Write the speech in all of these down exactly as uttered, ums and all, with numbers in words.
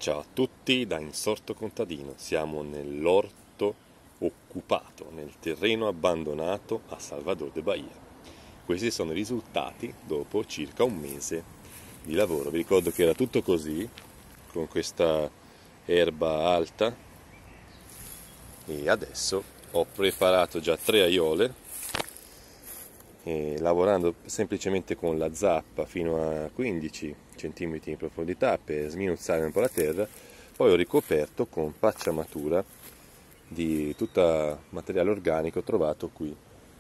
Ciao a tutti da Insorto Contadino, siamo nell'orto occupato, nel terreno abbandonato a Salvador de Bahia. Questi sono i risultati dopo circa un mese di lavoro. Vi ricordo che era tutto così, con questa erba alta, e adesso ho preparato già tre aiole, e lavorando semplicemente con la zappa fino a quindici centimetri in profondità per sminuzzare un po' la terra. Poi ho ricoperto con pacciamatura di tutto materiale organico trovato qui.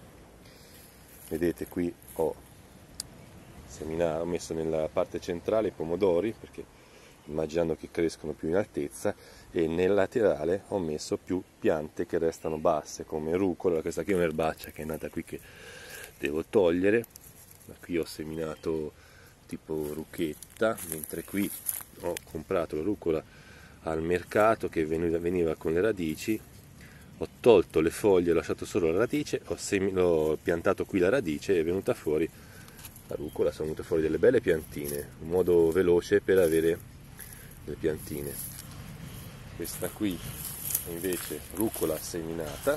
Vedete, qui ho seminato, ho messo nella parte centrale i pomodori, perché immaginando che crescono più in altezza, e nel laterale ho messo più piante che restano basse, come rucola. Questa qui è un'erbaccia che è nata qui che devo togliere. Da qui ho seminato tipo rucchetta, mentre qui ho comprato la rucola al mercato che veniva, veniva con le radici. Ho tolto le foglie, ho lasciato solo la radice, ho, ho piantato qui la radice e è venuta fuori la rucola. Sono venute fuori delle belle piantine, un modo veloce per avere le piantine. Questa qui invece rucola seminata,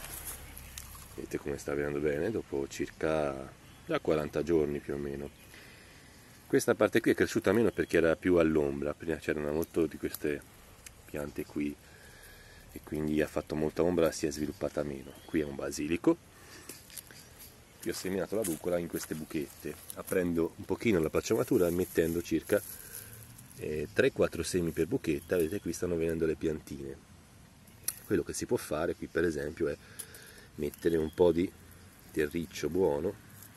vedete come sta venendo bene dopo circa già quaranta giorni più o meno. Questa parte qui è cresciuta meno perché era più all'ombra, prima c'erano molto di queste piante qui e quindi ha fatto molta ombra, si è sviluppata meno. Qui è un basilico, qui ho seminato la rucola in queste buchette, aprendo un pochino la pacciamatura e mettendo circa eh, tre quattro semi per buchetta. Vedete, qui stanno venendo le piantine. Quello che si può fare qui per esempio è mettere un po' di terriccio buono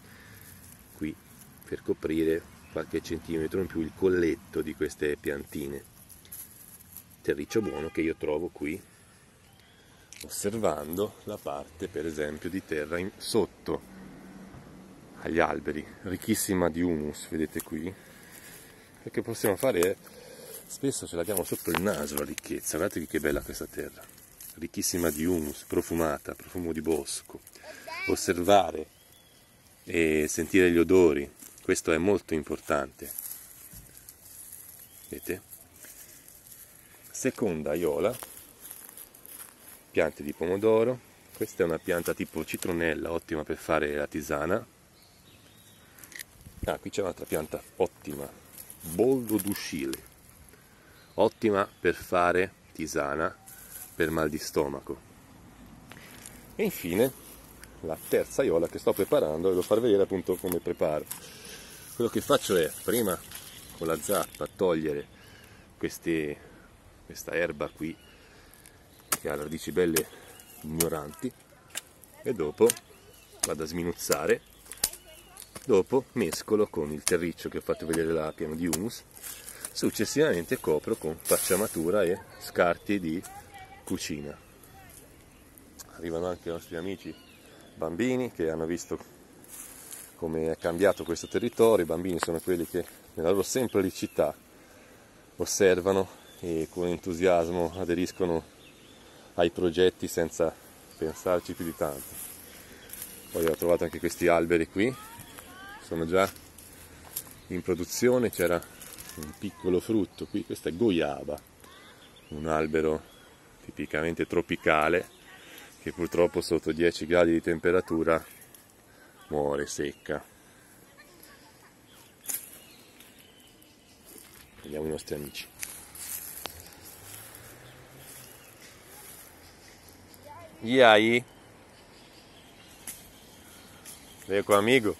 qui per coprire qualche centimetro in più il colletto di queste piantine. Terriccio buono che io trovo qui osservando la parte per esempio di terra in, sotto agli alberi, ricchissima di humus. Vedete qui, e che possiamo fare è, spesso ce l'abbiamo sotto il naso la ricchezza. Guardate che bella questa terra, ricchissima di humus, profumata, profumo di bosco. Osservare e sentire gli odori, questo è molto importante. Vedete? Seconda aiola, piante di pomodoro. Questa è una pianta tipo citronella, ottima per fare la tisana. Ah, qui c'è un'altra pianta ottima, boldo d'uscile, ottima per fare tisana per mal di stomaco. E infine la terza aiola che sto preparando, e devo far vedere appunto come preparo. Quello che faccio è prima con la zappa togliere questi, questa erba qui che ha radici belle ignoranti, e dopo vado a sminuzzare. Dopo mescolo con il terriccio che ho fatto vedere là, pieno di humus. Successivamente copro con pacciamatura e scarti di cucina. Arrivano anche i nostri amici bambini che hanno visto come è cambiato questo territorio. I bambini sono quelli che nella loro semplicità osservano e con entusiasmo aderiscono ai progetti senza pensarci più di tanto. Poi ho trovato anche questi alberi qui, sono già in produzione. C'era un piccolo frutto qui, questo è goiaba, un albero tipicamente tropicale che purtroppo sotto dieci gradi di temperatura muore, secca. Vediamo i nostri amici. E aí? Veio com um amigo?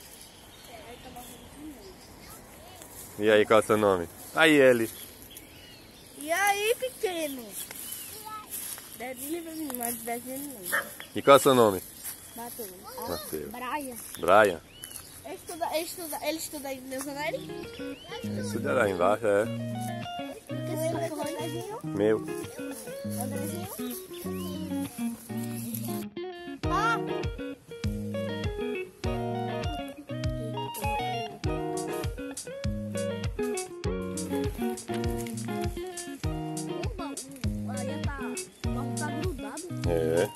E aí, qual é o seu nome? Aí ele. E aí, pequeno? Deve pra mim, mas deve não. E qual é o seu nome? Matheus. Matheus. Brian. Brian? Ele estuda, ele estuda, ele estuda aí no meu canal? Isso já lá embaixo, é. Meu. Andrezinho? Ah! Olha, tá, o barro tá grudado. É.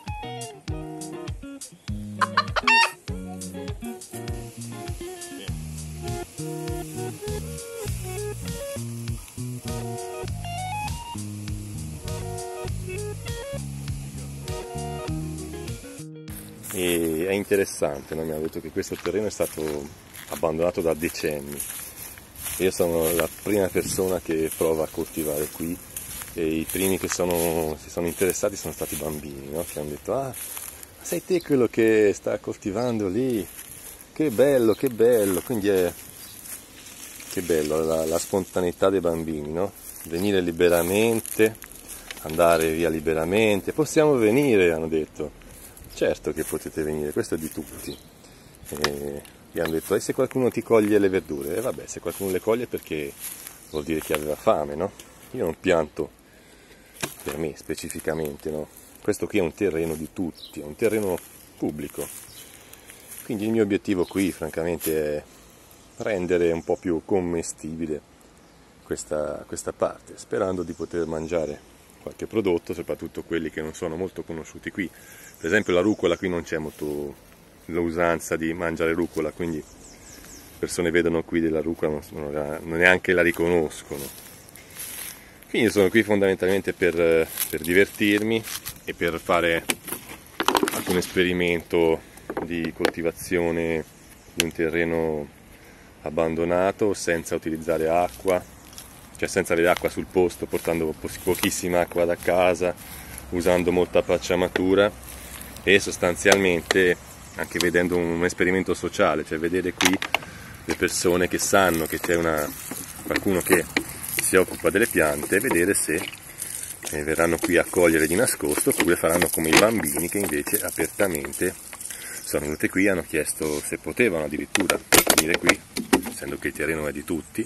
e è interessante, no? Mi hanno detto che questo terreno è stato abbandonato da decenni. Io sono la prima persona che prova a coltivare qui e i primi che sono, si sono interessati sono stati i bambini, no? Che hanno detto: ah, sei te quello che sta coltivando lì, che bello, che bello. Quindi è che bello la, la spontaneità dei bambini, no? Venire liberamente, andare via liberamente. Possiamo venire, hanno detto. Certo che potete venire, questo è di tutti. E gli hanno detto: e se qualcuno ti coglie le verdure? E vabbè, se qualcuno le coglie perché vuol dire che aveva fame, no? Io non pianto per me specificamente, no? Questo qui è un terreno di tutti, è un terreno pubblico. Quindi il mio obiettivo qui, francamente, è rendere un po' più commestibile questa, questa parte, sperando di poter mangiare qualche prodotto, soprattutto quelli che non sono molto conosciuti qui. Per esempio la rucola, qui non c'è molto l'usanza di mangiare rucola, quindi le persone vedono qui della rucola, non, non neanche la riconoscono. Quindi sono qui fondamentalmente per, per divertirmi e per fare anche un esperimento di coltivazione di un terreno abbandonato senza utilizzare acqua, cioè senza avere acqua sul posto, portando pochissima acqua da casa, usando molta pacciamatura e sostanzialmente anche vedendo un esperimento sociale, cioè vedere qui le persone che sanno che c'è una, qualcuno che si occupa delle piante e vedere se eh, verranno qui a cogliere di nascosto oppure faranno come i bambini che invece apertamente sono venuti qui e hanno chiesto se potevano addirittura venire qui, essendo che il terreno è di tutti,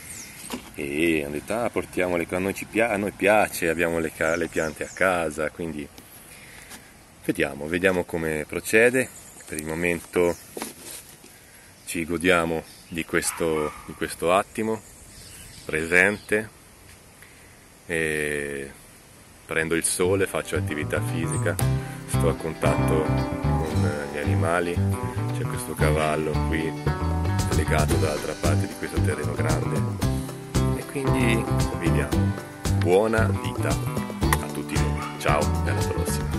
e hanno detto: ah, portiamole, a noi, ci piace, a noi piace, abbiamo le, le piante a casa, quindi vediamo, vediamo come procede. Per il momento ci godiamo di questo, di questo attimo presente, e prendo il sole, faccio attività fisica, sto a contatto con gli animali, c'è questo cavallo qui legato dall'altra parte di questo terreno grande e quindi viviamo. Buona vita a tutti noi, ciao e alla prossima.